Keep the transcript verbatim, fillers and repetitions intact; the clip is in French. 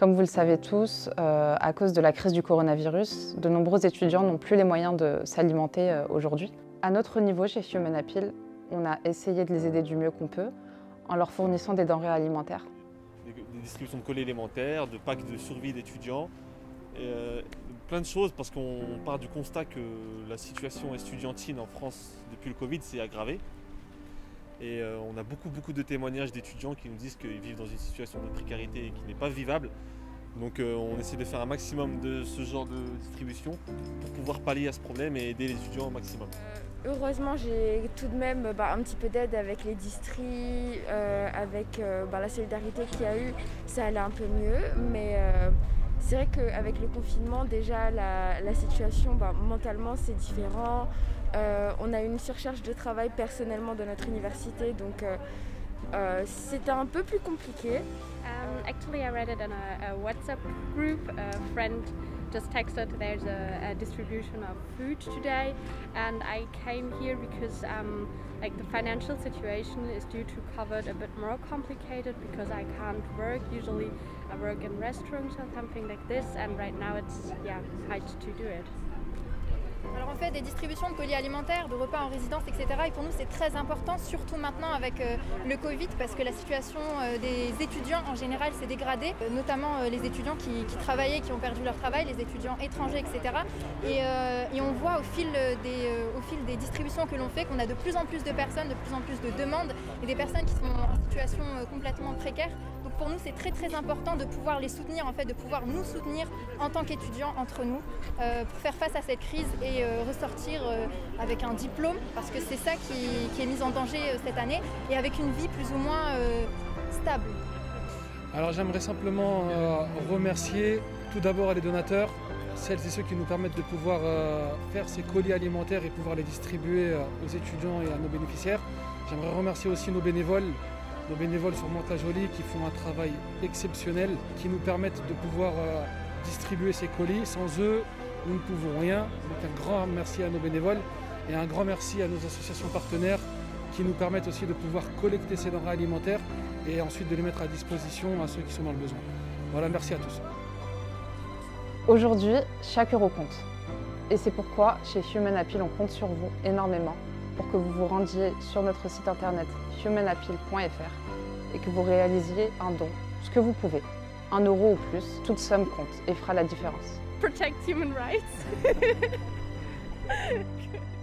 Comme vous le savez tous, euh, à cause de la crise du coronavirus, de nombreux étudiants n'ont plus les moyens de s'alimenter euh, aujourd'hui. À notre niveau, chez Human Appeal, on a essayé de les aider du mieux qu'on peut en leur fournissant des denrées alimentaires. Des, des distributions de colis élémentaires, de packs de survie d'étudiants, euh, plein de choses parce qu'on part du constat que la situation estudiantine en France depuis le Covid s'est aggravée. Et euh, on a beaucoup, beaucoup de témoignages d'étudiants qui nous disent qu'ils vivent dans une situation de précarité et qui n'est pas vivable. Donc euh, on essaie de faire un maximum de ce genre de distribution pour pouvoir pallier à ce problème et aider les étudiants au maximum. Euh, heureusement, j'ai tout de même bah, un petit peu d'aide avec les distries, euh, avec euh, bah, la solidarité qu'il y a eu, ça allait un peu mieux. Mais euh, c'est vrai qu'avec le confinement, déjà la, la situation, bah, mentalement, c'est différent. Euh, on a eu une surcharge de travail personnellement de notre université, donc euh, euh, c'était un peu plus compliqué. Um, actually, I read it in a, a WhatsApp group. A friend just texted there's a, a distribution of food today, and I came here because um, like the financial situation is due to COVID a bit more complicated because I can't work. Usually, I work in restaurants or something like this, and right now it's yeah hard to do it. Alors on fait des distributions de colis alimentaires, de repas en résidence, et cetera. Et pour nous c'est très important, surtout maintenant avec euh, le Covid, parce que la situation euh, des étudiants en général s'est dégradée, euh, notamment euh, les étudiants qui, qui travaillaient, qui ont perdu leur travail, les étudiants étrangers, et cetera. Et, euh, et on voit au fil des, euh, au fil des distributions que l'on fait qu'on a de plus en plus de personnes, de plus en plus de demandes, et des personnes qui sont en situation euh, complètement précaire. Donc pour nous c'est très très important de pouvoir les soutenir, en fait, de pouvoir nous soutenir en tant qu'étudiants entre nous euh, pour faire face à cette crise et euh, ressortir euh, avec un diplôme, parce que c'est ça qui, qui est mis en danger euh, cette année, et avec une vie plus ou moins euh, stable. Alors j'aimerais simplement euh, remercier tout d'abord les donateurs, celles et ceux qui nous permettent de pouvoir euh, faire ces colis alimentaires et pouvoir les distribuer euh, aux étudiants et à nos bénéficiaires. J'aimerais remercier aussi nos bénévoles, nos bénévoles sur Mantes-la-Jolie qui font un travail exceptionnel, qui nous permettent de pouvoir euh, distribuer ces colis. Sans eux, nous ne pouvons rien. Donc un grand merci à nos bénévoles et un grand merci à nos associations partenaires qui nous permettent aussi de pouvoir collecter ces denrées alimentaires et ensuite de les mettre à disposition à ceux qui sont dans le besoin. Voilà, merci à tous. Aujourd'hui, chaque euro compte. Et c'est pourquoi, chez Human Appeal, on compte sur vous énormément pour que vous vous rendiez sur notre site internet human appeal point f r et que vous réalisiez un don, ce que vous pouvez. Un euro ou plus, toute somme compte et fera la différence. Protect human rights.